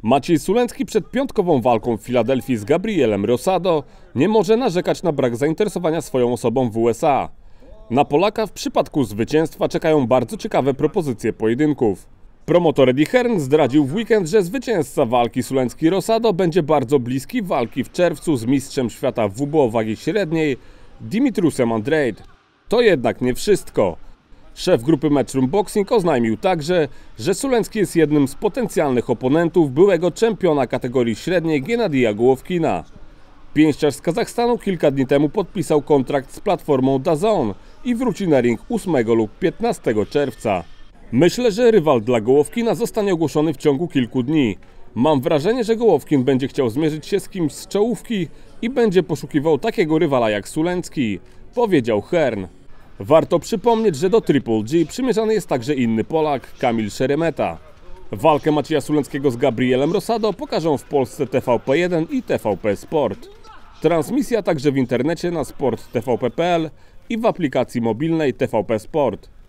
Maciej Sulencki przed piątkową walką w Filadelfii z Gabrielem Rosado nie może narzekać na brak zainteresowania swoją osobą w USA. Na Polaka w przypadku zwycięstwa czekają bardzo ciekawe propozycje pojedynków. Promotor Eddie Hearn zdradził w weekend, że zwycięzca walki Sulencki-Rosado będzie bardzo bliski walki w czerwcu z mistrzem świata w WBO wagi średniej Dimitriusem Andrade. To jednak nie wszystko. Szef grupy Matchroom Boxing oznajmił także, że Sulencki jest jednym z potencjalnych oponentów byłego czempiona kategorii średniej Gennadija Gołowkina. Pięściarz z Kazachstanu kilka dni temu podpisał kontrakt z platformą DAZN i wróci na ring 8 lub 15 czerwca. Myślę, że rywal dla Gołowkina zostanie ogłoszony w ciągu kilku dni. Mam wrażenie, że Gołowkin będzie chciał zmierzyć się z kimś z czołówki i będzie poszukiwał takiego rywala jak Sulencki, powiedział Hearn. Warto przypomnieć, że do Triple G przymierzany jest także inny Polak, Kamil Szeremeta. Walkę Macieja Sulenckiego z Gabrielem Rosado pokażą w Polsce TVP1 i TVP Sport. Transmisja także w internecie na sporttvp.pl i w aplikacji mobilnej TVP Sport.